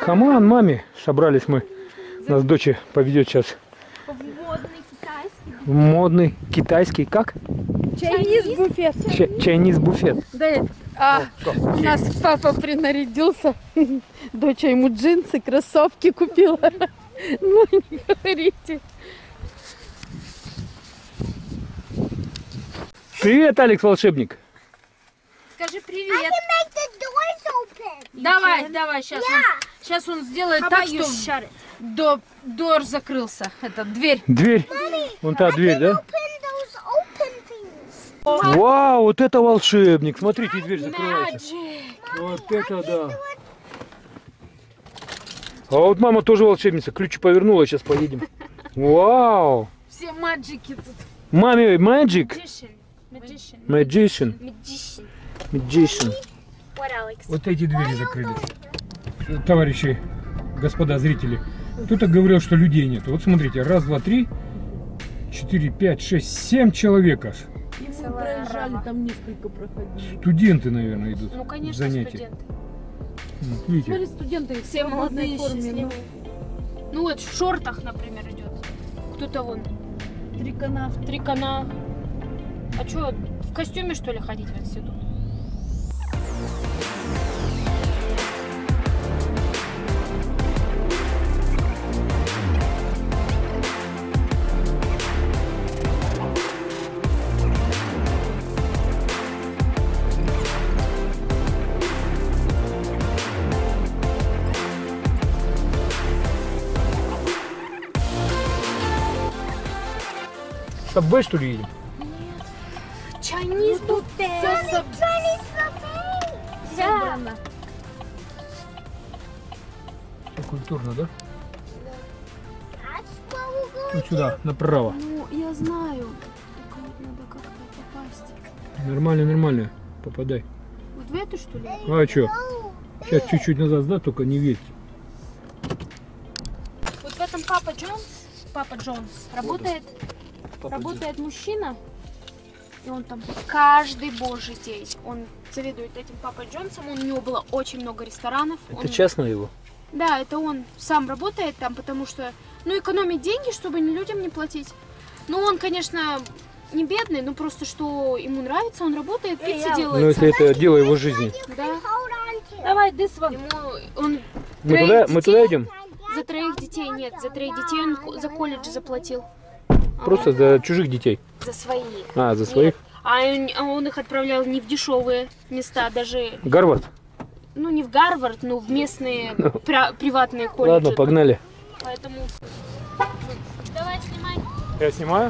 Камон, маме, собрались мы. Нас дочь поведет сейчас. В модный китайский. В модный китайский, как? Чайниз буфет. Чайниз буфет. Да, у нас папа принарядился. Доча ему джинсы, кроссовки купила. Ну, не говорите. Привет, Алекс, волшебник. Скажи привет. Давай, сейчас он сделает так, что дор закрылся. Это дверь. Дверь. Вон та дверь, да? Вау, вот это волшебник. Смотрите, дверь закрывается. Вот это да. А вот мама тоже волшебница. Ключи повернула, сейчас поедем. Вау. Все маджики тут. Маме, magic? Magician. Magician. Magician. Magician. What, Alex? Вот эти двери закрылись. Товарищи, господа зрители, кто-то говорил, что людей нет. Вот смотрите, раз, два, три, 4, 5, 6, 7 человек аж. Мы проезжали, там несколько проходили. Студенты, наверное, идут. Ну, в конечно, занятия. студенты. Вот, видите? Смотри, студенты Все в молодые, модной форме. счастливые. Ну вот в шортах, например, идет. Кто-то вон. Трикона. А что, в костюме что ли ходить в институт? Сабвей, что ли, едем? Chinese buffet. Да. Все культурно, да? Вот сюда, направо. Ну, я знаю. Только вот надо как-то попасть. Нормально, нормально. Попадай. Вот в эту, что ли? А что? Сейчас чуть-чуть назад, да, только не верьте. Вот в этом Папа Джонс работает мужчина, и он там каждый божий день. Он заведует этим Папой Джонсом, у него было очень много ресторанов. Это частно его? Да, это он сам работает там, потому что, ну, экономит деньги, чтобы людям не платить. Ну, он, конечно, не бедный, но просто что ему нравится, он работает, пиццы делает. Ну, если это дело его жизни. Да. Давай, this one. Он Мы туда идем? за 3 детей нет, за 3 детей он за колледж заплатил. Просто за чужих детей? За свои. А, за своих? Нет. А он их отправлял не в дешевые места, даже, Гарвард? ну, не в Гарвард, но в местные приватные колледжи. Ладно, погнали. Поэтому давай снимай. Я снимаю?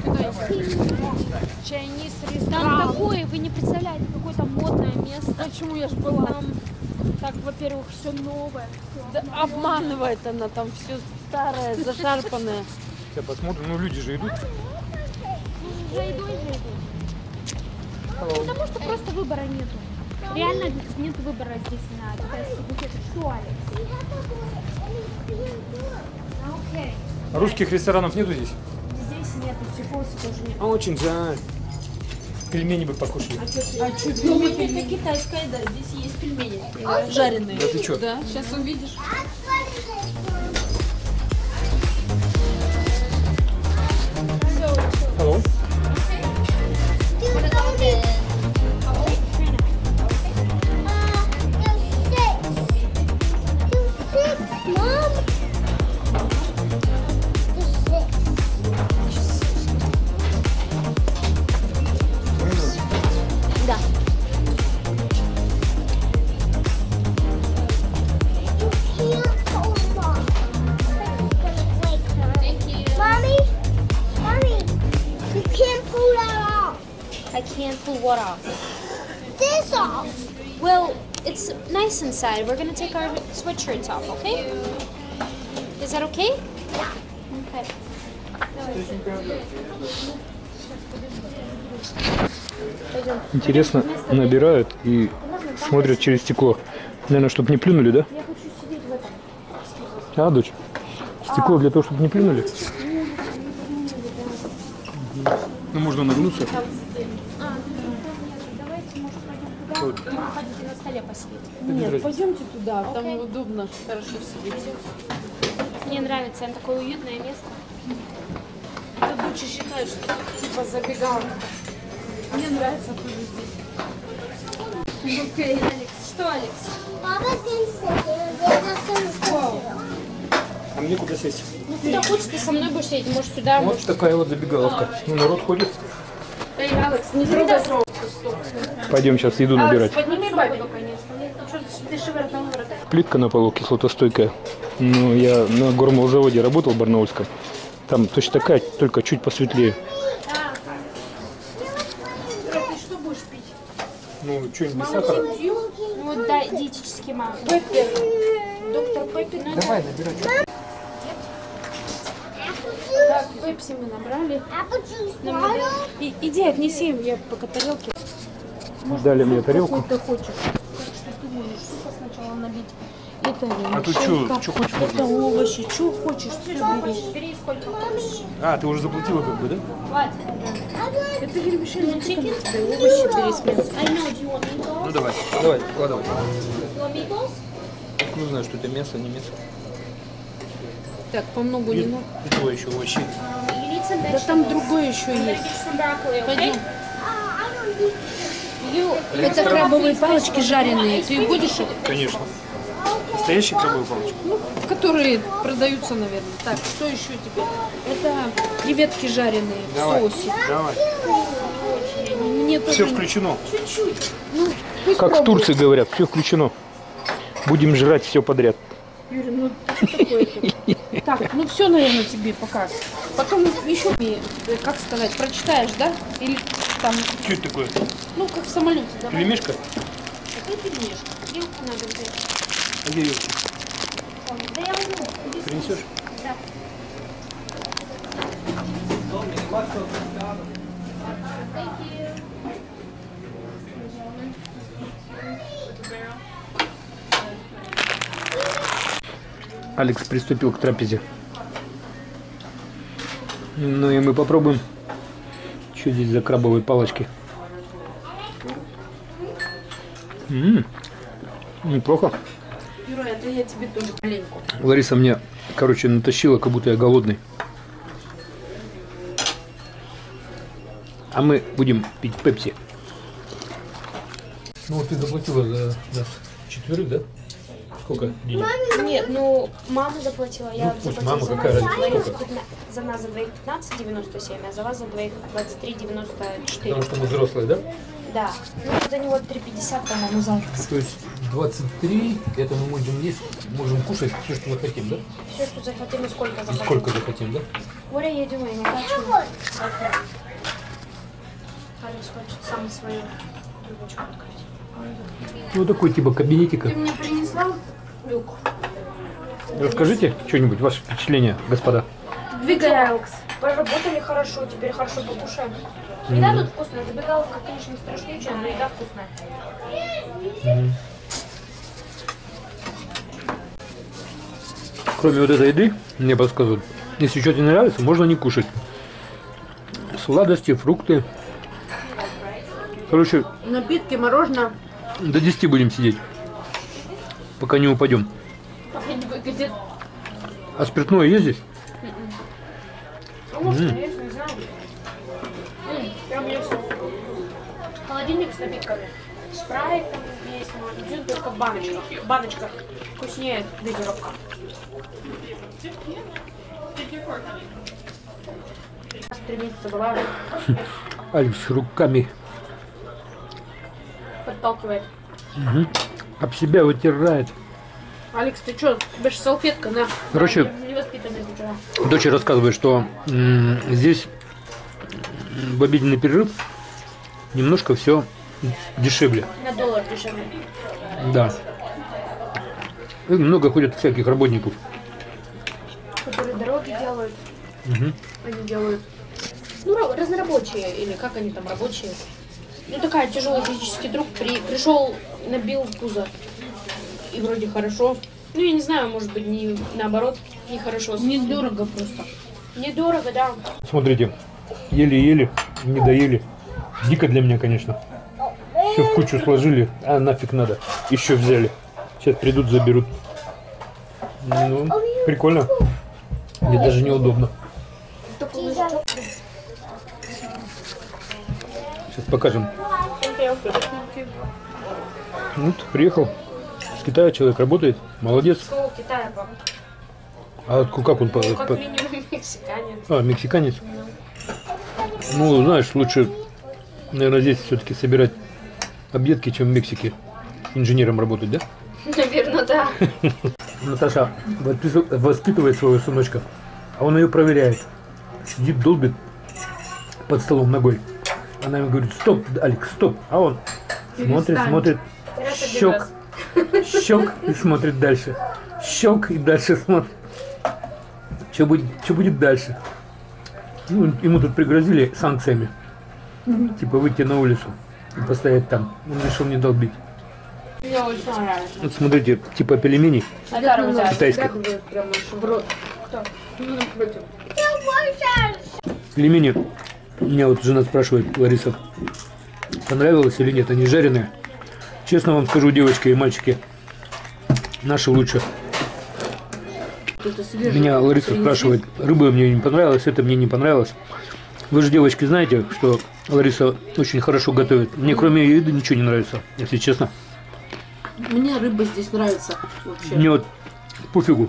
Чайниз ресторан. Там такое, вы не представляете, какое там модное место. Почему я ж была? Там, так, во-первых, все новое. Да, обманывает она, там все старое, зашарпанное. Сейчас посмотрим, ну люди же идут. Уже идут. Потому что просто выбора нету. Реально нет выбора здесь на китайских буфетах. Что, Алекс? Окей. Русских ресторанов нету здесь? Здесь нету, психоза тоже нет. А очень жаль. Пельмени бы покушали. А что, пельмени? Это китайская еда, здесь есть пельмени. Жареные. Да ты что? Да, сейчас увидишь. Алло? Да. I can't pull what off? This off. Well, it's nice inside. We're gonna take our sweatshirts off, okay? Is that okay? Yeah. Okay. Интересно, набирают и смотрят через стекло. Наверное, чтобы не плюнули, да? Я хочу сидеть в этом. А, дочь? Стекло для того, чтобы не плюнули? Ну, можно нагнуться. Давайте, может, пойдем туда? Хотите на столе посидеть? Нет, пойдемте туда, там удобно, хорошо сидеть. Мне нравится, там такое уютное место. Тут лучше считают, что типа забегаловка. Мне нравится тоже здесь. Окей, Алекс. Что, Алекс? Папа, ты А мне куда сесть? Ну, куда хочешь, ты со мной будешь сидеть. Может, сюда, Вот такая вот забегаловка. Ну, народ ходит. Эй, Алекс, не трогай стол. Пойдем сейчас еду набирать. Подними бабу, конечно. Что ты шевертал ворота? Плитка на полу кислотостойкая. Ну, я на гормолзаводе работал в Барнаульском. Там точно такая, только чуть посветлее. Ты что будешь пить? Ну, что-нибудь без сахара. Вот, да, диетический мак. Пеппер. Доктор Пеппер. Ну, Давай, набирай. так, пепси мы набрали. Иди, отнеси, я пока тарелки. Дали мне тарелку. Какой ты хочешь? Так что ты можешь супа сначала набить. Это А тут шейка, что хочешь? это овощи, что хочешь, все бери. Бери сколько хочешь. А, ты уже заплатила как бы, да? Хватит. Это вермишель, Ну, чикен? овощи бери с мясом. I know, do you want meatballs? Ну давай, давай, вкладывай. You want meatballs? Откуда знаешь, что это мясо, не мясо? Так, по многу не надо. И то еще овощи. You need some Да там vegetables. другое еще I'm gonna есть. get you some broccoli, okay? Пойдем. You, Это крабовые палочки жареные. Ты будешь их? Конечно. Настоящие крабовые палочки. Ну, которые продаются, наверное. Так, что еще теперь? Это креветки жареные в соусе. Давай. Мне тоже Все включено. чуть-чуть. Ну, пусть Как в пробуют. Турции говорят, все включено. Будем жрать все подряд. Юрий, ну что такое-то? Так, ну все, наверное, тебе пока. Потом еще мне, как сказать, прочитаешь, да? Или там, Что это такое? ну, как в самолете, давай. Пельмешка? Это пельмешка. Вилку надо взять. А где ее? Да я возьму. Иди сюда. Принесешь? Да. Алекс приступил к трапезе. Ну и мы попробуем. Что здесь за крабовые палочки? Неплохо. Юра, это я тебе тоже маленько. Лариса мне, короче, натащила, как будто я голодный. А мы будем пить пепси. Ну вот ты заплатила за нас четверых, да? Сколько денег? Нет, ну мама заплатила, я пусть заплатила мама, за какая нас разница, за двоих, за нас за двоих 15,97, а за вас за двоих 23,94. Потому что мы взрослые, да? Да. Ну за него 3,50, по-моему, за Алекс. То есть 23, это мы можем есть, можем кушать все, что мы хотим, да? Все, что захотим и сколько И захотим. сколько захотим, да? What are you doing? I got you. Алекс хочет сам свою трубочку открыть. Ну такой типа кабинетика. Ты мне принесла, Люк? Расскажите что-нибудь, ваши впечатления, господа. Двигай, Алекс. Поработали хорошо, теперь хорошо покушаем. Еда тут вкусная. Забегаловка, конечно, не страшнючая, но еда вкусная. Кроме вот этой еды, мне подсказывают, если что-то не нравится, можно не кушать. Сладости, фрукты. Короче, Напитки, мороженое. до 10 будем сидеть, пока не упадем. Где А спиртное есть здесь? Ну, может, конечно, не знаю. Прям есть. Холодильник с напитками. Спрайт там есть, но идет только в баночках. В баночках вкуснее газировка. Раз в 3 месяца бывает. Алекс руками Подталкивает. об себя вытирает. Алекс, ты что? У тебя же салфетка, на. Короче, Невоспитанный сначала. дочь рассказывает, что здесь в обеденный перерыв немножко все дешевле. На $1 дешевле. Да. И много ходят всяких работников. Которые дороги делают. Мгм. Они делают. Ну, разнорабочие, или как они там, рабочие. Ну, такая тяжелый физический труд. Пришел, набил пузо. И вроде хорошо. Ну, я не знаю, может быть, не наоборот, нехорошо. Недорого просто. Недорого, да. Смотрите, еле-еле, не доели. Дико для меня, конечно. Все в кучу сложили, а нафиг надо. Еще взяли. Сейчас придут, заберут. Ну, прикольно. Мне даже неудобно. Сейчас покажем. Вот, приехал. С Китая человек работает. Молодец. А как он? Как минимум мексиканец. А, мексиканец? Ну, знаешь, лучше, наверное, здесь все-таки собирать объедки, чем в Мексике. Инженером работать, да? Наверное, да. Наташа воспитывает своего сыночка, а он ее проверяет. Сидит, долбит под столом ногой. Она ему говорит: стоп, Алекс, стоп. А он смотрит, смотрит, щек, щек и смотрит дальше. Щек и дальше смотрит. Что будет дальше? Ну, ему тут пригрозили санкциями. Типа выйти на улицу и постоять там. Он решил не долбить. Мне очень нравится. Вот смотрите, типа пельменей китайских. Пельмени, меня вот жена спрашивает, Лариса, понравилось или нет, они жареные. Честно вам скажу, девочки и мальчики, наши лучше. Меня Лариса спрашивает, рыба мне не понравилась, это мне не понравилось. Вы же, девочки, знаете, что Лариса очень хорошо готовит. Мне кроме ее еды ничего не нравится, если честно. Мне рыба здесь нравится вообще. Мне вот пофигу.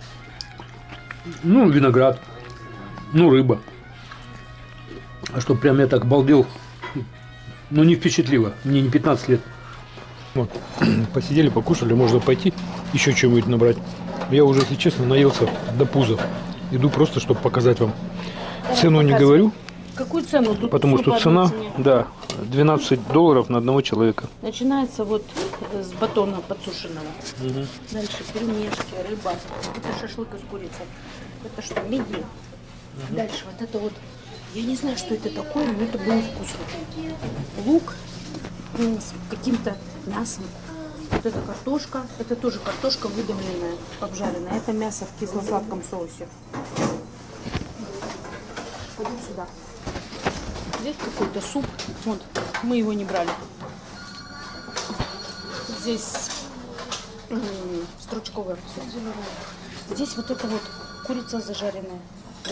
Ну, виноград, ну, рыба. А что прям я так балдел, ну, не впечатлило. Мне не 15 лет. Вот. Посидели, покушали, можно пойти еще что-нибудь набрать. Я уже, если честно, наелся до пуза. Иду просто, чтобы показать вам. Цену не говорю. Какую цену? Тут потому все что по одной цена, цене. да, $12 на одного человека. Начинается вот с батона подсушенного. Дальше пельмешки, рыба. Это шашлык из курицы. Это что, мидии. Дальше вот это вот. Я не знаю, что это такое, но это было вкусно. Лук с каким-то мясом. Вот это картошка. Это тоже картошка выдавленная, обжаренная. Это мясо в кисло-сладком соусе. Пойдем сюда. Здесь какой-то суп. Вот, мы его не брали. Здесь стручковое все. Здесь вот это вот курица зажаренная.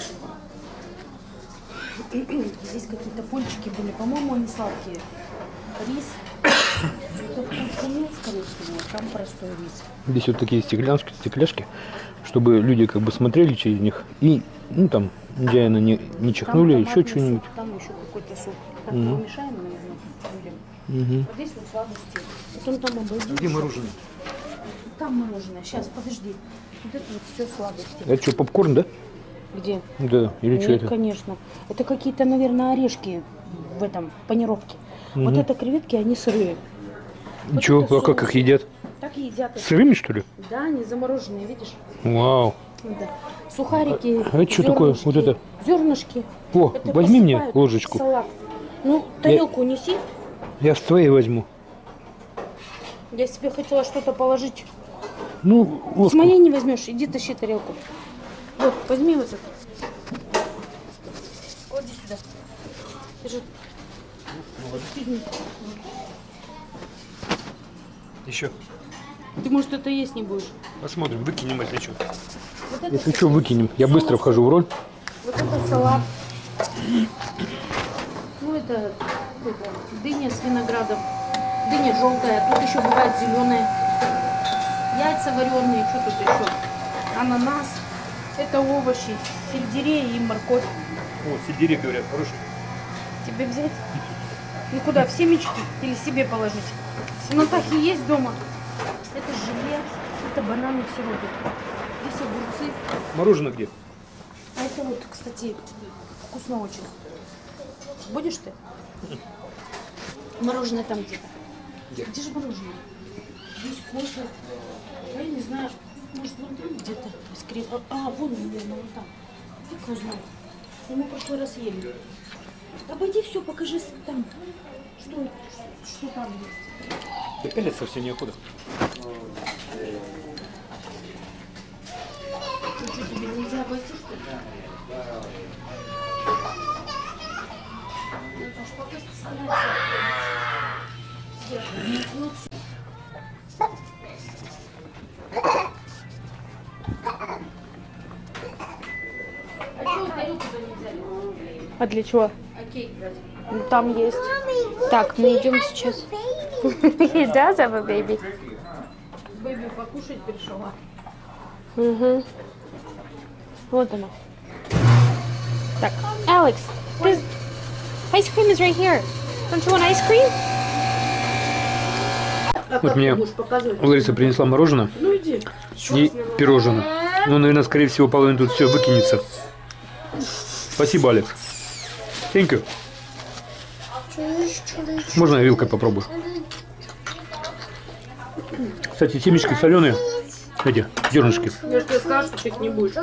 Здесь какие-то пончики были. По-моему, они сладкие. Рис. Это вкусный, скорее всего. Там простой рис. Здесь вот такие стекляшки, чтобы люди как бы смотрели через них и, ну, там, нечаянно не чихнули, Там еще томатный что-нибудь. суп, там еще какой-то суп. Так помешаем, наверное, людям. Вот здесь вот сладости. Потом там обойдем. Где мороженое? Там мороженое. Сейчас, подожди. Вот это вот все сладости. Это что, попкорн, да? Где? Да, или что Нет, это? конечно. Это какие-то, наверное, орешки в этом панировке. Вот это креветки, они сырые. Вот Чё, это а как их соус. едят? Так и едят. их. Сырыми, что ли? Да, они замороженные, видишь? Вау. Да. Сухарики. А это что такое? Вот это? Зернышки. О, Это возьми мне посыпают ложечку. в салат. Ну, тарелку неси. Я с твоей возьму. Я себе хотела что-то положить. Ну, С ложку. моей не возьмешь. Иди тащи тарелку. Вот, возьми вот это. Клади сюда. Держи. Еще. Ты, может, это есть не будешь? Посмотрим, выкинем, если что. Вот это, Если что, выкинем. Я быстро вхожу в роль. вот это салат. Ну, это дыня с виноградом. Дыня желтая. Тут еще бывает зеленая. Яйца вареные. Что тут еще? Ананас. Это овощи. Сельдерей и морковь. О, сельдерей, говорят, хороший. Тебе взять? Ну куда, в семечки или себе положить? У Натахи есть дома. Это желе, это бананы в сиропе. Здесь огурцы. Мороженое где? А это вот, кстати, вкусно очень. Будешь ты? Мороженое там где-то. Где же мороженое? Здесь кофе. Я не знаю, может вон там где-то. А, вон, наверное, вон там. Как его знает? Мы в прошлый раз ели. Обойди все, покажи там. Что там есть? Да пялиться все неохота. Ну что, тебе нельзя обойти, что ли? Наташ, пока старайся. А для чего? А кейк брать? Ну, там есть. Так, мы идем сейчас. He does have a baby. Бэби покушать пришла. Угу. Вот она. Так, Алекс, ice cream is right here. Don't you want ice cream? Вот мне Лариса принесла мороженое Ну иди. и пирожное. Ну, наверное, скорее всего, половина тут все выкинется. Спасибо, Алекс. Thank you. Можно я вилкой попробую? Кстати, семечки соленые. Эти, зернышки. Я же тебе сказала, что ты их не будешь.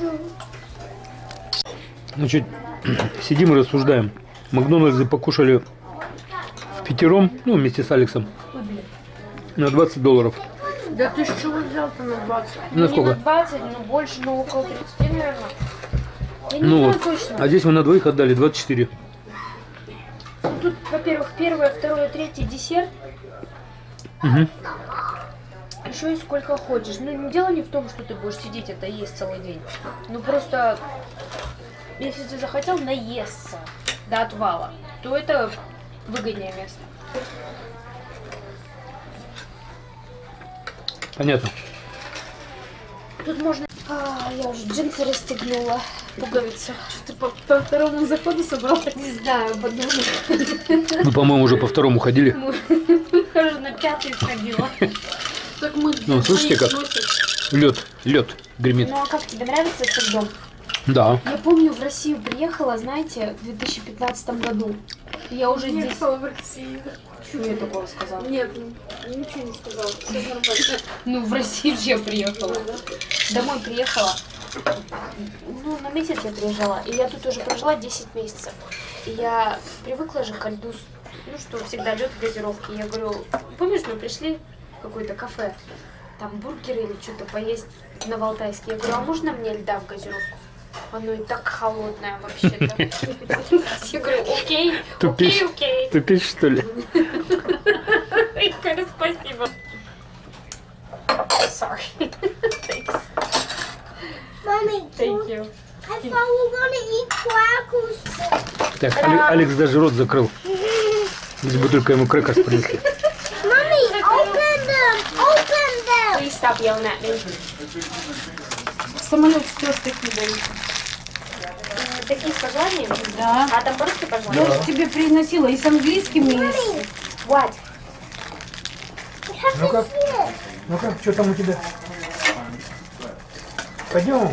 Значит, сидим и рассуждаем. Макдональдсы покушали впятером, ну, вместе с Алексом, на $20. Да ты с чего взял-то на 20? На Не сколько? на 20, но больше, но около 30, наверное. Я не Ну знаю вот. точно. А здесь мы на двоих отдали 24. Тут, во-первых, первое, второе, третье десерт. Угу. Еще и сколько хочешь. Ну, дело не в том, что ты будешь сидеть это есть целый день. Ну, просто, если ты захотел наесться до отвала, то это выгоднее место. Понятно. Тут можно... я уже джинсы расстегнула, пуговицы. Ты по второму заходу собралась? Не знаю, подумала. Мы, по-моему, уже по второму ходили. Уже на пятый сходила. Так мы Ну, слышите, как лед гремит. Ну, а как тебе нравится этот дом? Да. Я помню, в Россию приехала, знаете, в 2015 году. Я уже здесь... в России. Чего я такого сказала? Нет, ничего не сказала. Все нормально. Ну, в Россию же я приехала. Домой приехала. Ну, на месяц я приезжала. И я тут уже прожила 10 месяцев. И я привыкла же ко льду. Ну, что всегда лед в газировке. Я говорю, помнишь, мы пришли в какое-то кафе, там бургеры или что-то поесть на Валтайске. Я говорю, а можно мне льда в газировку? Оно и так холодное вообще-то. Я говорю, окей, Тупишь. окей. Тупишь, что ли? Я говорю, спасибо. Sorry. Thanks. Mommy, Thank you. I thought we were gonna eat crackers. Так, Алекс даже рот закрыл. Если бы только ему крекерс принесли. Mommy, open them! Open them! Please stop yelling at me. Самолет стёж такие дают. Такие с пожеланиями? Да. А там просто Я пожелания? же тебе приносила и с английским, и с... What? We have Ну-ка. to see it. Ну-ка, что там у тебя? Пойдем.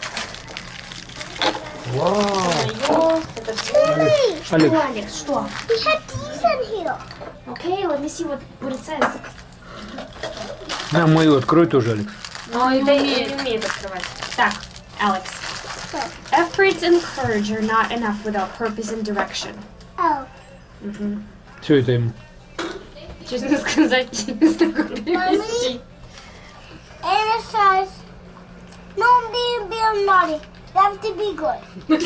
Вау. Моё, это все. Алекс, Алекс, что? We have these in here. Okay, let me see what it says. нам мою открой тоже, Алекс. Но это не умеет открывать. Так, Алекс. Efforts and courage are not enough without purpose and direction. Oh. Все это ему. Честно сказать, не знаю, как перевести. And it says, don't be naughty. You have to be good.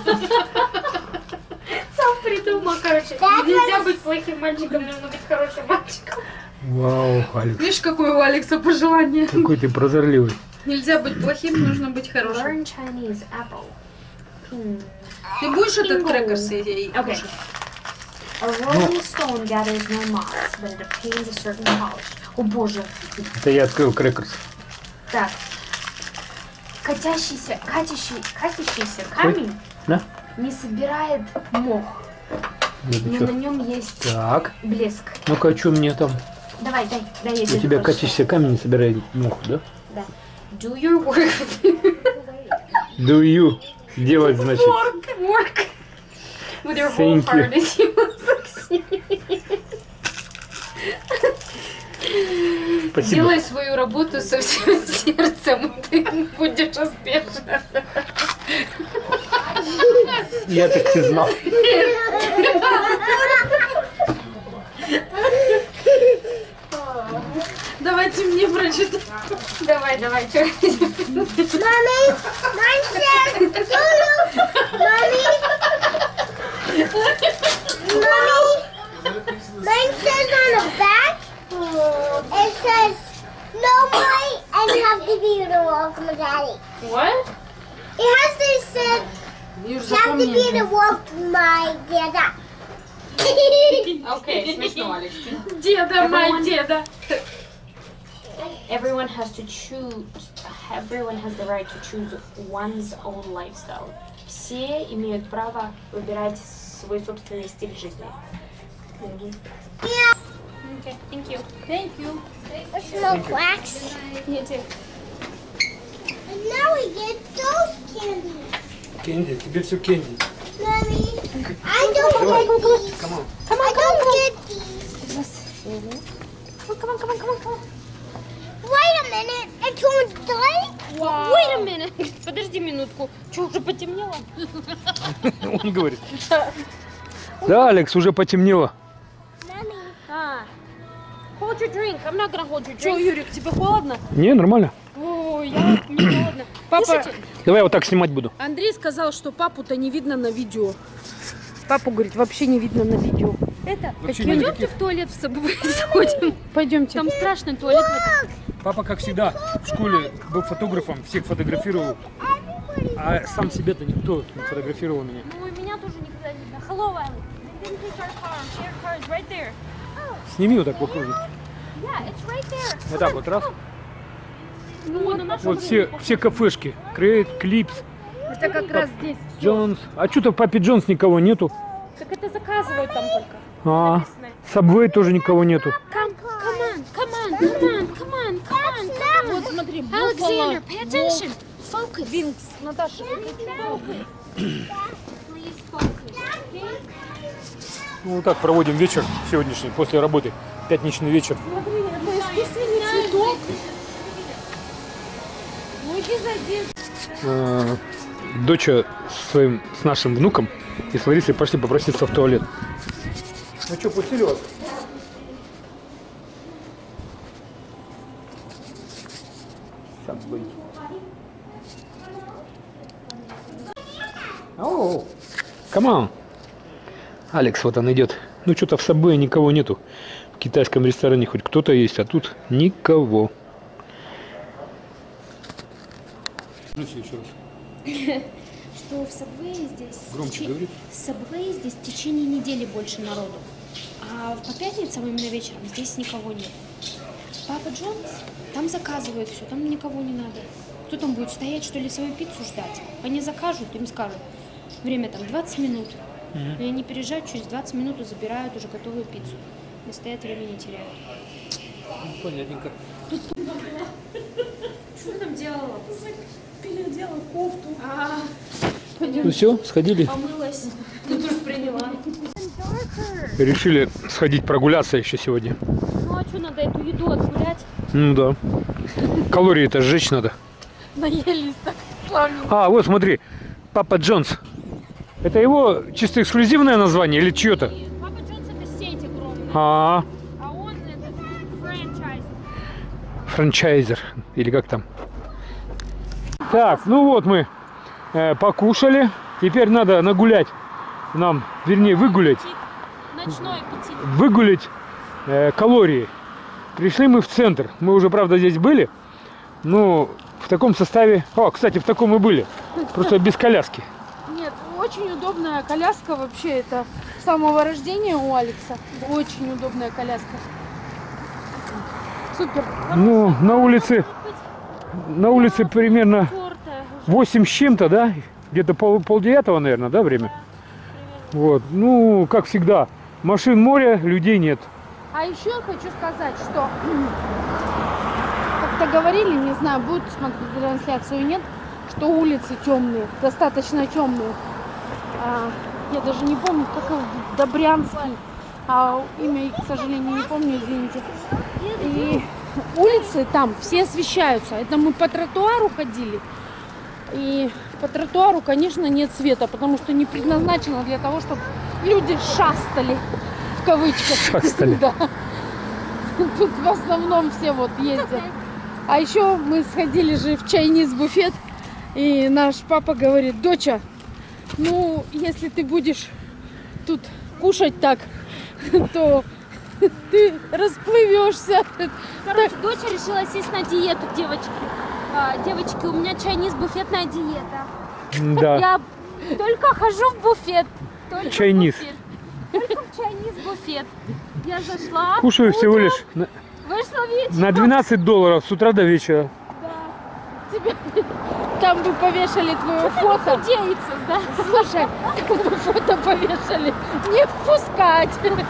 Сам придумал, короче. Да, Нельзя быть плохим мальчиком, нужно быть хорошим мальчиком. Вау, Алекс. Видишь, какое у Алекса пожелание? Какой ты прозорливый. Нельзя быть плохим, нужно быть хорошим. Learn Chinese apple. Ты будешь этот крекер съесть? Okay. A rolling stone gathers no moss, but it obtains a certain polish. О боже. Это я открыл крекерс. Так. Катящийся камень Да? не собирает мох, Это но чё? на нем есть Так. блеск. Ну-ка, а что мне там? Давай, дай я У тебе тебя прочитаю. катящийся камень не собирает мух, да? Да. Do your work. Do you делать, значит. Work. With your whole Thank you. heart, and you will succeed. Спасибо. Делай свою работу со всем сердцем, и ты будешь успешен. Я так и знал. Давайте мне прочитать. Давай, чё? Mommy, mine says, do you? Mommy, mine says on the back, it says, no money and have to be the welcome daddy. What? It has this said, Миш, You have to be the запомни. wolf, my dad. Окей, смешно, Алекс. Деда, мой Everyone- деда. Everyone has to choose. Everyone has the right to choose one's own lifestyle. Все имеют право выбирать свой собственный стиль жизни. Okay, thank you. Thank you. Let's smoke wax. You too. And now we get those candies. Кенди, тебе все Кенди. Mommy, I don't get these. Come on. I don't get these. Come on, come on, come on, come on. Wait a minute. It's almost late. Wait a minute. Подожди минутку. Что, уже потемнело? Он говорит. Да, Алекс, уже потемнело. Mommy. Hold your drink. I'm not gonna hold your Что, drink. Юрик, тебе холодно? Не, нормально. Ой, мне холодно. Папа, Слушайте, Давай я вот так снимать буду. Андрей сказал, что папу-то не видно на видео. Папу, говорит, вообще не видно на видео. это, Вообще пойдемте в туалет в собой сходим. Пойдемте. Там страшный туалет. в этом. Папа, как всегда, в школе был фотографом, всех фотографировал. А сам себе-то никто не фотографировал меня. Ну и меня тоже никогда не видно. Hello, Alex. They didn't take our car. Your car is right there. Сними вот так в округе. Yeah, it's right there. Вот так вот, раз. Ну, на нашем Вот все кафешки. Крейт, Клипс, Это как раз здесь. Джонс. А что-то в Папе Джонс никого нету. Так это заказывают там только. А, Написано. Сабвей тоже никого нету. Come on, come on, come on, come on, come on, come on. Вот смотри, Alexander, pay attention. Focus. Винкс, Наташа. Please focus. Okay? Ну, вот так проводим вечер сегодняшний, после работы. Пятничный вечер. Смотри, это искусственный цветок. Ну иди зайди. Доча с нашим внуком и с Ларисой пошли попроситься в туалет. Ну что, пустили вас? Сабвей. Оу, come on. Алекс, вот он идет. Ну что-то в Сабвее никого нету. В китайском ресторане хоть кто-то есть, а тут никого. Включи еще раз. Что в Subway здесь... Громче говори. В Subway здесь в течение недели больше народу. А по пятницам именно вечером здесь никого нет. Папа Джонс, там заказывают все, там никого не надо. Кто там будет стоять, что ли, свою пиццу ждать? Они закажут, им скажут. Время там 20 минут. И они приезжают, через 20 минут и забирают уже готовую пиццу. И стоят, время не теряют. Понятненько. Что ты там делала? Переодела кофту. Ну все, сходили. Помылась. Ты тоже приняла. Решили сходить прогуляться еще сегодня. Ну а что, надо эту еду отгулять? Ну да. Калории-то сжечь надо. Наелись так славненько. А, вот смотри. Папа Джонс. Это его чисто эксклюзивное название или чье-то? Папа Джонс это сеть огромная, А, а он это франчайз. франчайзер. Или как там? Так, ну вот мы покушали. Теперь надо нагулять нам, вернее выгулять. Ночной аппетит. Выгулять калории. Пришли мы в центр. Мы уже, правда, здесь были. Но в таком составе... О, кстати, в таком и были. Просто без коляски. Нет, очень удобная коляска вообще. Это с самого рождения у Алекса. Очень удобная коляска. Супер. Ну, на улице примерно Торта. 8 с чем-то, да? Где-то полдевятого, наверное, да, время? Вот. Ну, как всегда, машин море, людей нет. А еще я хочу сказать, что как-то говорили, не знаю, будут смотреть трансляцию или нет, что улицы темные, достаточно темные. Я даже не помню, как его, Добрянский, а имя, к сожалению, не помню, извините. И улицы там все освещаются. Это мы по тротуару ходили. И по тротуару, конечно, нет света, потому что не предназначено для того, чтобы люди шастали, в кавычках. Шастали. Да. Тут в основном все вот ездят. А еще мы сходили же в чайниз буфет, и наш папа говорит: доча, ну, если ты будешь тут кушать так, то ты расплывешься. Короче, дочь решила сесть на диету, девочки. Девочки, у меня чайниз буфетная диета. Да. Я Только хожу в буфет. Только в Чайниз. буфет. Только в чайниз буфет. Я зашла. Кушаю всего утром, лишь Вышла вечером. на $12 с утра до вечера. Тебе там бы повешали твое фото. Худеется, да? Слушай, там бы фото повешали. Не впускать.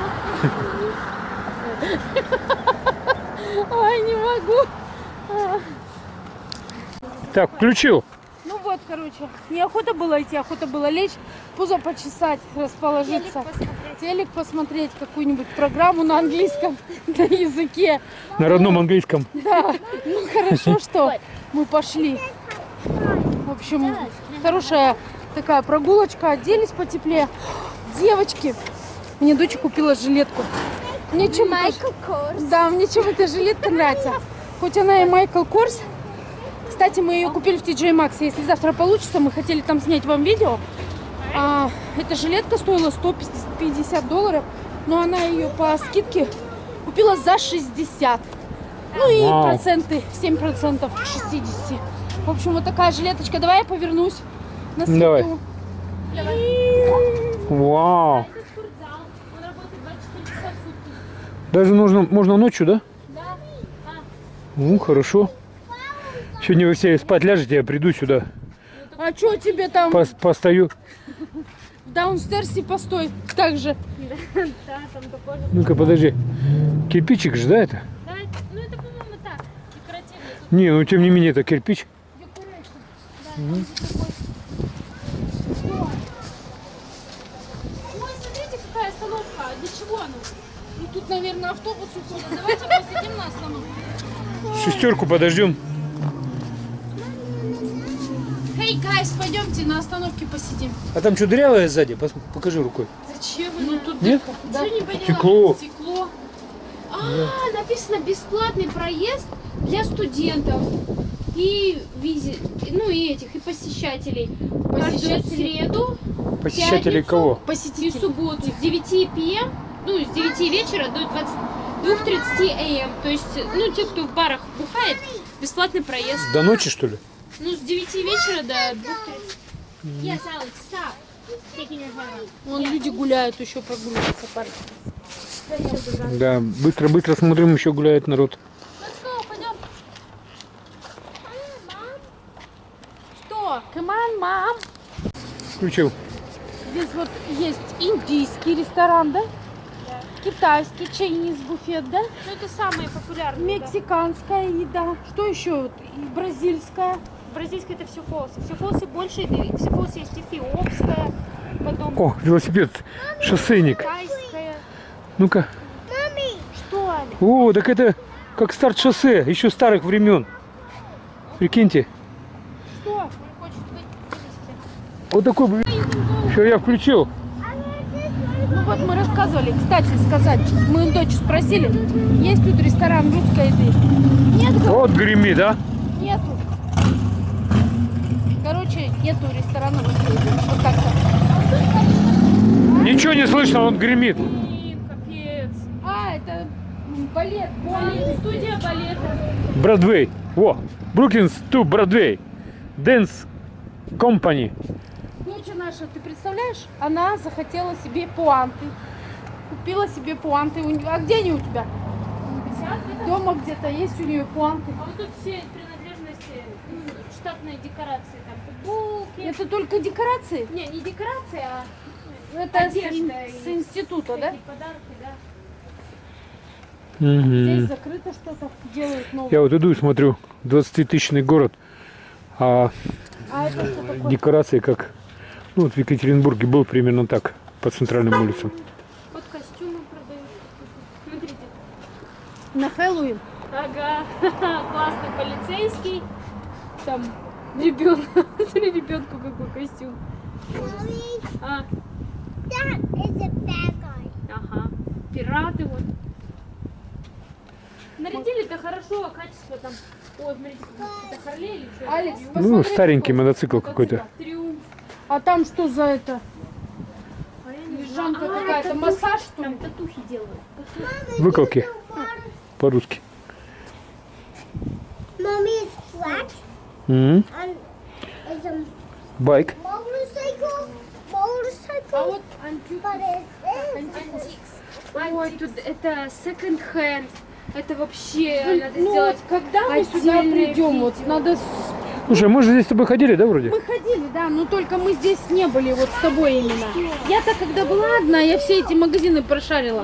Ой, не могу. Так, включил. Ну вот, короче, неохота было идти, охота было лечь, пузо почесать, расположиться. Телек посмотреть, какую-нибудь программу на английском, на языке. На родном английском. Да, ну хорошо, что мы пошли. В общем, хорошая такая прогулочка, оделись потеплее. Девочки, мне дочь купила жилетку. Мне Майкл Корс. Да, мне чем эта жилетка нравится. Хоть она и Майкл Корс. Кстати, мы ее купили в TJ Maxx. Если завтра получится, мы хотели там снять вам видео. Эта жилетка стоила $150, но она ее по скидке купила за 60. Ну и Вау. проценты, 7% к 60. В общем, вот такая жилеточка. Давай я повернусь на свету. Давай. Вау. Он работает 24 часа в сутки. Даже можно ночью, да? Да. Ну, хорошо. Сегодня вы все спать ляжете, я приду сюда. А что тебе там Постою. в даунстерсе постой? Так же. Да, там такой же. Ну-ка, подожди. Кирпичик же, да, это? Да, ну это, по-моему, так, декоративно. Тут Не, ну тем не менее, это кирпич. Ой, смотрите, какая остановка. Для чего она? Ну тут, наверное, автобус уходит. Давайте посидим на остановке. Шестерку подождем. Эй, гайс, пойдемте на остановке посидим. А там что, дырявое сзади? Покажи рукой. Зачем? Ну тут Нет? да. Ничего не поняла. Стекло. Стекло. Написано бесплатный проезд для студентов и ну и этих, и посещателей. Каждую среду, Посещатели пятницу кого? и Посетители. субботу с 9 p.m., ну, с 9 вечера до 22:30 a.m. То есть, ну, те, кто в барах бухает, бесплатный проезд. До ночи, что ли? Ну, с 9 вечера до 2:30. Yes, Alex, stop. Taking your hair out. Вон люди гуляют, еще прогуливаются парни. Да, быстро смотрим, еще гуляет народ. Let's go, пойдем. Что? Come on, мам. Включил. Здесь вот есть индийский ресторан, да? Китайский чайниз буфет, да? Ну, это самые популярные. да. Мексиканская еда. Что еще? Вот? И бразильская. Бразильская это все холсы. Все холсы больше, и все холсы есть эфиопская, потом О, велосипед, шоссейник. тайская. Ну-ка. Что, Аля? О, так это как старт шоссе, еще старых времен. Прикиньте. Что? Он хочет вылезти. Вот такой бы. Все, я включил. Ну вот мы рассказывали, кстати сказать, мы у дочь спросили, есть тут ресторан русской еды? Нет, Вот гремит, а? нету. Короче, нету ресторана русской еды. Вот так-то. Ничего не слышно, он гремит. Блин, капец. Это балет. Студия балета. Бродвей. Во. Brookings to Broadway. Dance Company. Доча наша, ты представляешь, она захотела себе пуанты. Купила себе пуанты. А где они у тебя? Дома где-то есть у нее пуанты. А вот тут все принадлежности, штатные декорации, там футболки. Это только декорации? Не декорации, а Это одежда с и института, да? всякие подарки, да. Здесь Мгм. закрыто что-то, делают новое. Я вот иду и смотрю, 20-тысячный город, а А это что такое? декорации как, ну вот в Екатеринбурге был примерно так, по центральным улицам. Вот костюмы продают. Смотрите. На Хэллоуин? Ага, классный полицейский. Там ребенок. Смотри, ребенку какой костюм. А, That is a bad guy. ага. Пираты вот. Нарядили-то хорошо, а качество там. Ой, смотрите, это Харлей или что? Алекс, Ну, посмотри, старенький какой. мотоцикл какой-то. Триумф. А там что за это? А я не Лежанка знаю. какая-то, татухи. массаж, что ли? Там татухи делают. Выколки по-русски. Mommy is flat М. and is a Байк. motorcycle. А вот ой, тут это second hand. Это вообще надо сделать. Когда мы сюда придем? Вот надо. Слушай, мы же здесь с тобой ходили, да, вроде? Мы ходили, да, но только мы здесь не были, вот с тобой именно. Я-то когда была одна, я все эти магазины прошарила.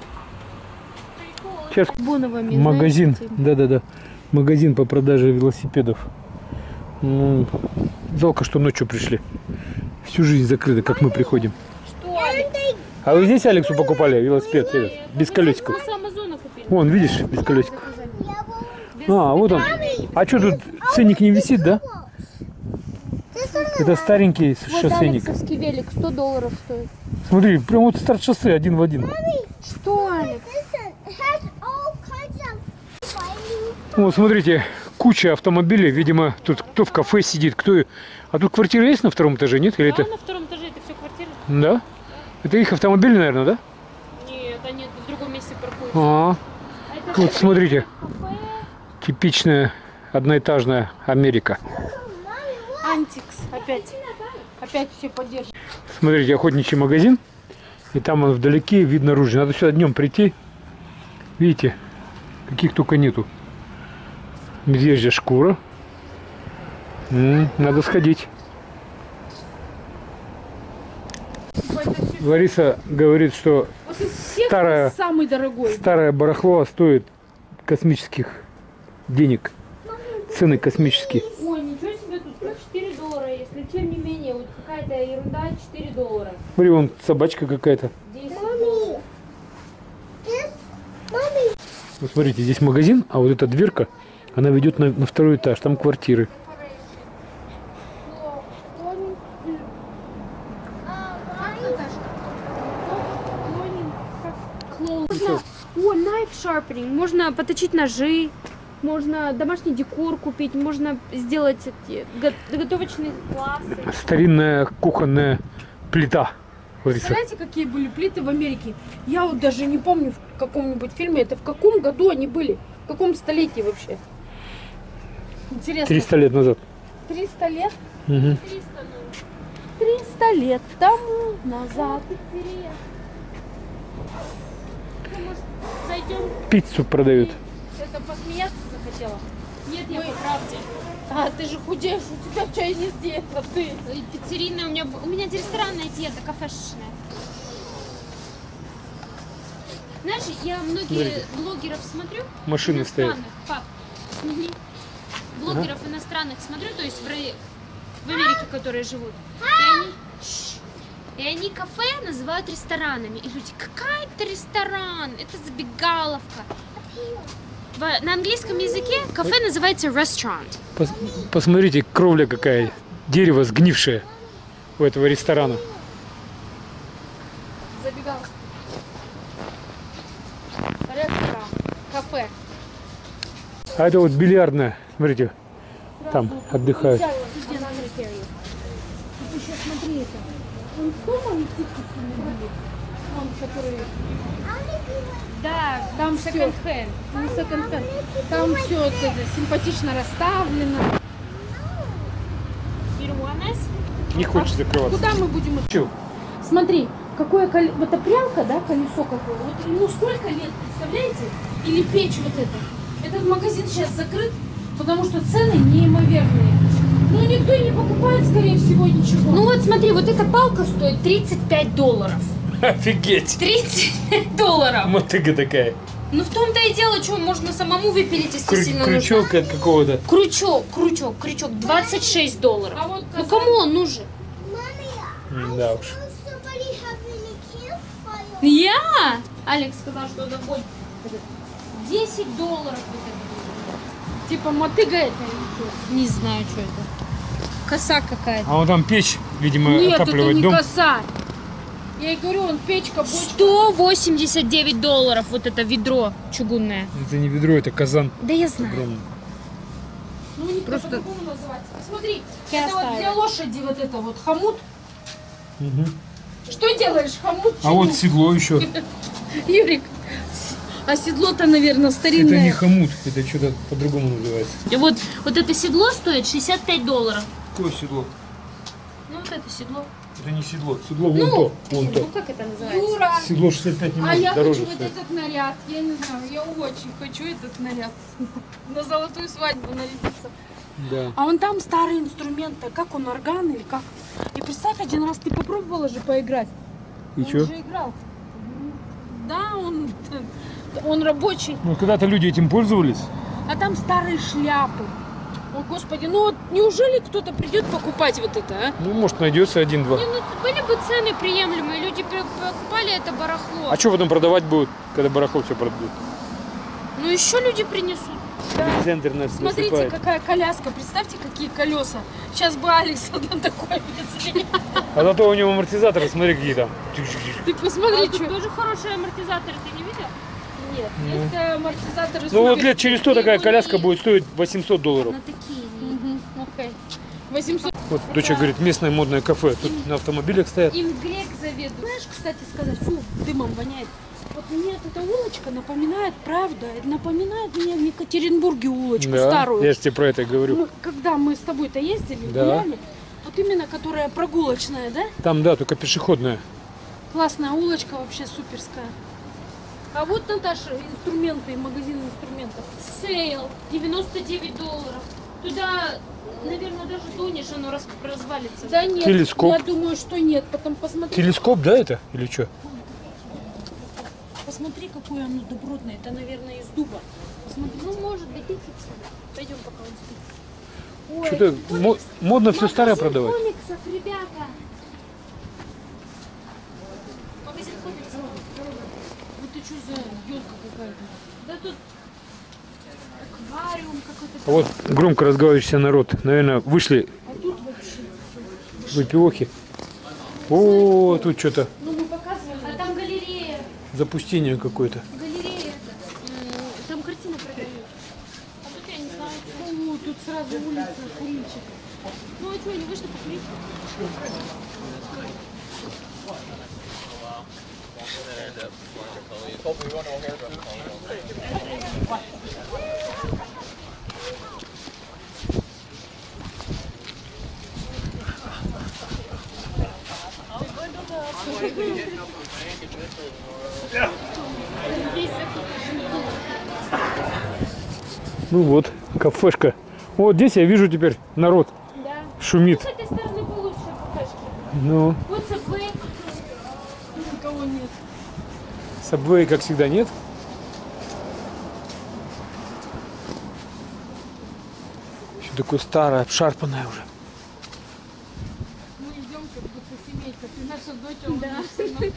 Сейчас Боновыми, магазин, знаете, да-да-да, магазин по продаже велосипедов. Ну, жалко, что ночью пришли. Всю жизнь закрыто, как мы приходим. Что, Алекс? А вы здесь Алексу покупали велосипед этот, без колесиков? Мы с Амазона купили. Вон, видишь, без колесиков. А, вот он. А что тут ценник не висит, да? Это старенький Вот шоссейник. алексовский велик, $100 стоит. Смотри, прям вот старт шоссе один в один. Что, Алекс? Вот, смотрите, куча автомобилей. Видимо, тут кто в кафе сидит, кто... А тут квартира есть на втором этаже, нет? Или Да, это... на втором этаже это все квартиры. Да? Это их автомобиль, наверное, да? Нет, они в другом месте паркуются. А, А это вот смотрите, кафе. типичная одноэтажная Америка. Антикс. Опять. Опять все поддерживают. Смотрите, охотничий магазин. И там он вдалеке, видно ружье. Надо сюда днем прийти. Видите, каких только нету. Медвежья шкура. Надо сходить. Лариса говорит, что Вот из всех Старая- самый дорогой. старое барахло стоит космических денег. Цены космические. Ой, ничего себе, тут $4, если тем не менее, вот какая-то ерунда, $4. Смотри, вон собачка какая-то. 10 Вот смотрите, здесь магазин, а вот эта дверка, она ведет на второй этаж. Там квартиры. Можно, о, knife sharpening, можно поточить ножи, можно домашний декор купить, можно сделать эти готовочные классы. Старинная кухонная плита. Лариса. Представляете, какие были плиты в Америке? Я вот даже не помню в каком-нибудь фильме, это в каком году они были, в каком столетии вообще. Интересно. 300 лет назад. 300 лет? Угу. 300 лет тому назад. Зайдем. Пиццу продают. Это посмеяться захотела? Нет, я по правде. А, ты же худеешь, у тебя чай не здесь, а ты... Пиццерийная, у меня ресторанная диета, кафешечная. Знаешь, я многие Смотрите. блогеров смотрю. Машины стоят. Иностранных, пап, смотри. Блогеров иностранных смотрю, то есть в Америке, которые живут. И они кафе называют ресторанами. И люди, какая это ресторан? Это забегаловка. На английском языке кафе называется restaurant. Посмотрите, кровля какая. Дерево сгнившее у этого ресторана. Забегал. Ресторан, кафе. А это вот бильярдная. Смотрите, там отдыхают. Тут еще смотри это. Он дома и он, который... Да, Там second все. hand. Ну, секонд-хенд. Там все это симпатично расставлено. Перуанес. Не хочет закрываться. Куда мы будем идти? Чё? Смотри, какое колесо. Вот это прялка, да, колесо какое. Вот ему сколько лет, представляете? Или печь вот это. Этот магазин сейчас закрыт, потому что цены неимоверные. Ну, никто и не покупает, скорее всего, ничего. Ну вот смотри, вот эта палка стоит $35. Офигеть! $30. Мотыга такая. Ну в том-то и дело, что можно самому выпилить, если сильно нужно. Крючок от какого-то. Крючок, $26. А вот Ну кому он нужен? Да уж. Я? Алекс сказал, что это будет $10 вот это. типа мотыга это или что? Не знаю, что это. Коса какая-то. А вон там печь, видимо, Нет, это отапливать не дом. коса. Я и говорю, он печка, бочка. $189 вот это ведро чугунное. Это не ведро, это казан Да я знаю. огромный. Ну, у них Просто- по-другому называется. Смотри, Я это вот оставила. для лошади вот это вот хомут. Мгм. Что делаешь, хомут? А вот седло еще. Юрик, а седло-то, наверное, старинное. Это не хомут, это что-то по-другому называется. И вот это седло стоит $65. Какое седло? Ну вот это седло. Это не седло. Седло вон то. Вон Ну то. как это называется? Юра, Седло 65 не а может я дороже хочу вот стоит. этот наряд. Я не знаю, я очень хочу этот наряд. На золотую свадьбу нарядиться. Да. А он там старые инструменты. Как он, орган или как? И представь, один раз ты попробовала же поиграть. И Он чё? же играл. Да, он рабочий. Ну, когда-то люди этим пользовались. А там старые шляпы. О, Господи, ну вот неужели кто-то придет покупать вот это, а? Ну, может, найдется один-два. Не, ну были бы цены приемлемые, люди покупали это барахло. А что потом продавать будут, когда барахло все продадут? Ну еще люди принесут. Центр нас Смотрите, насыпает. какая коляска. Представьте, какие колеса. Сейчас бы Алекс на такой везли. А зато у него амортизаторы, смотри, какие там. Ты посмотри, Тут что. тоже хорошие амортизаторы, ты не видел? Нет, есть амортизаторы. Ну вот супер. лет через 100 такая коляска будет стоить $800. На такие. Мгм, окей. 800. Вот доча говорит, местное модное кафе. Тут на автомобилях стоят. Им грек заведует. Знаешь, кстати сказать, фу, дымом воняет. Вот мне эта улочка напоминает, правда, напоминает мне в Екатеринбурге улочку Да, старую. я же тебе про это и говорю. Когда мы с тобой-то ездили, Да. гуляли, вот именно которая прогулочная, да? Там, да, только пешеходная. Классная улочка, вообще суперская. А вот, Наташа, инструменты, магазин инструментов. Сейл, $99. Туда, наверное, даже тонешь, оно развалится. Да нет, Телескоп. я думаю, что нет. Потом посмотри, Телескоп, да, это? Или что? посмотри, какое оно добротное. Это, наверное, из дуба. Посмотри. Ну, может, до фикса. Пойдем, пока он спит. Ой, Что-то модно все старое продавать. комиксов, ребята. Магазин комиксов. Вот ты что за елка какая-то? Да тут аквариум какой-то. А вот громко разговаривающийся народ. Наверное, вышли А тут вообще. выпивохи. О, тут что-то Ну, мы показывали. А там галерея. запустение какое-то. Галерея. Там картины продают. А тут я не знаю. Ну, тут сразу улица, курильчик. Ну, а что, они вышли покурить? Ну вот, кафешка. Вот здесь я вижу теперь народ Да. шумит. С этой стороны получше покажешь. Ну, Вот Subway. Никого нет. Subway, как всегда, нет. Еще такое старое, обшарпанное уже. Мы идем как будто семейка. Ты наша дочь, а он наш сынок.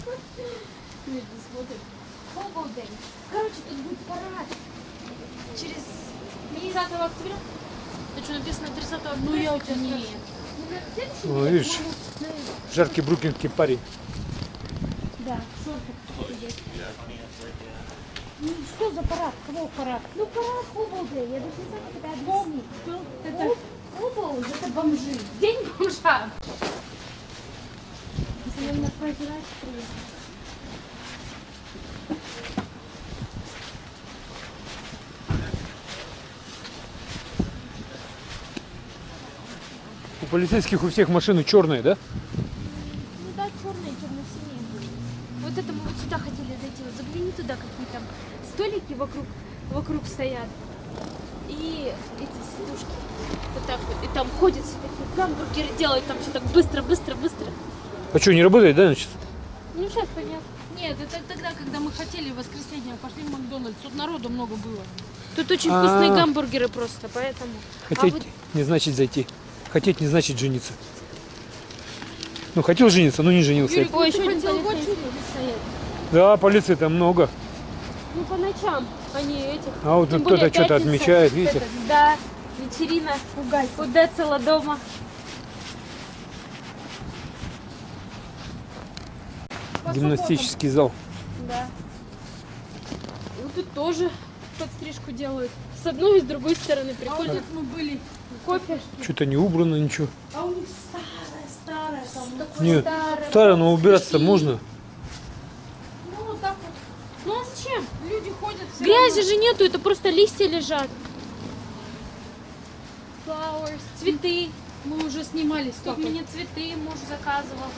Хобблден. Короче, тут будет парад. Через 30 октября. Это что, написано 30 октября? Ну, я у тебя Нет. спрашиваю. Ну, на следующий Ну, день, видишь, по-моему, жаркий бруклинский парень. Да, шорты есть. Ну, что за парад? Кого парад? Ну, парад Хобблден. Я даже не знаю, как это объяснить. Это Хобблд — это бомжи. День бомжа. Если на проиграть, приехать. У полицейских у всех машины черные, да? Ну да, черные, темно-синие. Вот это мы вот сюда хотели зайти. Вот загляни туда, какие там столики вокруг стоят. И эти сидушки. Вот так вот. И там ходят все такие гамбургеры делают, там все так быстро. А что, не работает, да, значит? Ну сейчас понятно. Нет, это тогда, когда мы хотели в воскресенье, пошли в Макдональдс. Тут народу много было. Тут очень А. вкусные гамбургеры просто, поэтому. Хотеть вот- не значит зайти. Хотеть не значит жениться. Ну, хотел жениться, но не женился. Юрик, Ой, ты еще один хотел в полицейский. очереди стоять? Да, полиции там много. Ну по ночам они этих. А вот Тем тут кто-то более что-то пятница. отмечает, видите? Это, да, вечерина. У Децела дома. Гимнастический зал. Да. Вот тут тоже подстрижку делают. С одной и с другой стороны приходят Мы были. кофе. Что-то не убрано, ничего. А у них старая там. Нет, старое, но убираться можно. Ну, вот так вот. Ну а с чем? Люди ходят все Грязи же нету, это просто листья лежат. Flowers, цветы. Мы уже снимались Тут только. мне цветы муж заказывал.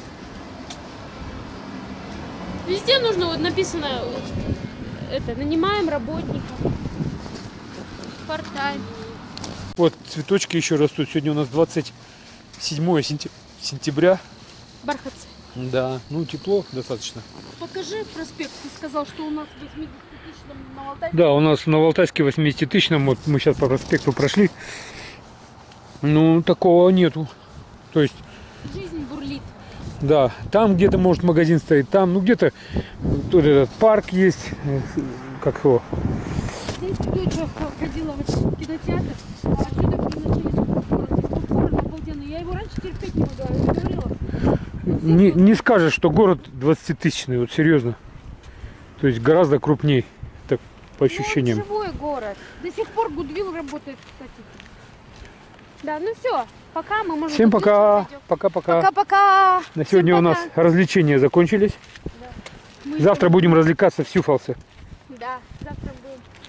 Везде нужно, вот написано, это, нанимаем работников. Part-time. Вот цветочки еще растут. Сегодня у нас 27 сентября. Бархатцы. Да, ну тепло достаточно. Покажи проспект. Ты сказал, что у нас в 80-тысячном на Алтайке. Да, у нас на Алтайске 80-тысячном, вот мы сейчас по проспекту прошли. Ну, такого нету. То есть, Жизнь бурлит. да, там где-то может магазин стоит, там, ну где-то тут этот парк есть, как его. Здесь дочь ходила в кинотеатр, а отсюда к ним начали попкорн. Здесь попкорн обалденный. Я его раньше терпеть не могла, я говорила. Не скажешь, что город 20-тысячный, вот серьезно. То есть гораздо крупней, так по ощущениям. Ну, живой город. До сих пор Гудвилл работает, кстати. Да, ну все. Пока мы можем... Всем поближе пока, зайдем. пока-пока. Пока-пока. На сегодня у нас развлечения закончились. Завтра будем развлекаться в Сюфалсе. Да, завтра будем.